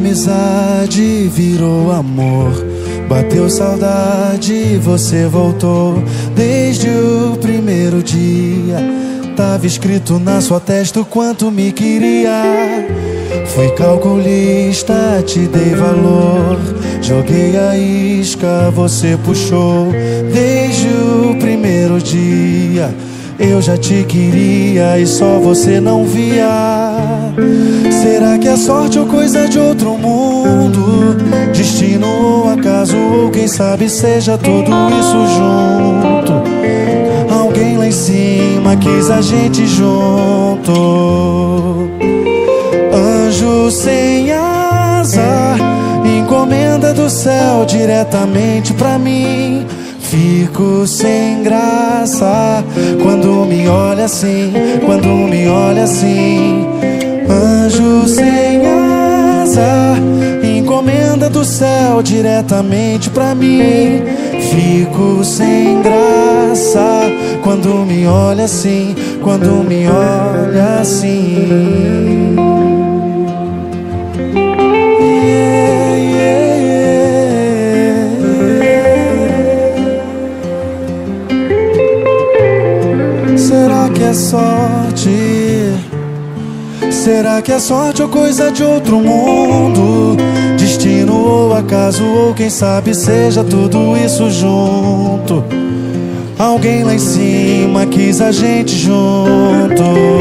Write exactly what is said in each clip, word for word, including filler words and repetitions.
amizade virou amor. Bateu saudade, você voltou. Desde o primeiro dia tava escrito na sua testa o quanto me queria. Fui calculista, te dei valor. Joguei a isca, você puxou. Desde o primeiro dia eu já te queria e só você não via. Será que é sorte ou coisa de outro mundo? Destino ou acaso, ou quem sabe seja tudo isso junto. Alguém lá em cima quis a gente junto. Anjo sem asa, encomenda do céu diretamente pra mim. Fico sem graça quando me olha assim, quando me olha assim. Anjo sem asa, encomenda do céu diretamente pra mim. Fico sem graça quando me olha assim, quando me olha assim. Será que é sorte? Será que é sorte ou coisa de outro mundo? Destino ou acaso, ou quem sabe seja tudo isso junto. Alguém lá em cima quis a gente junto.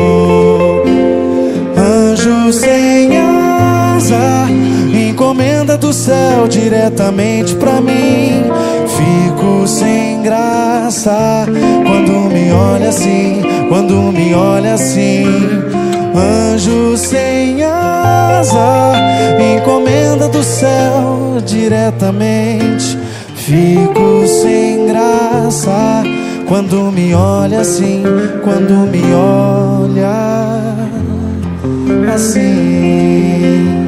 Anjo sem asa, encomenda do céu diretamente pra mim. Fico sem graça quando me olha assim, quando me olha assim. Anjo sem asa, encomenda do céu diretamente. Fico sem graça quando me olha assim, quando me olha assim.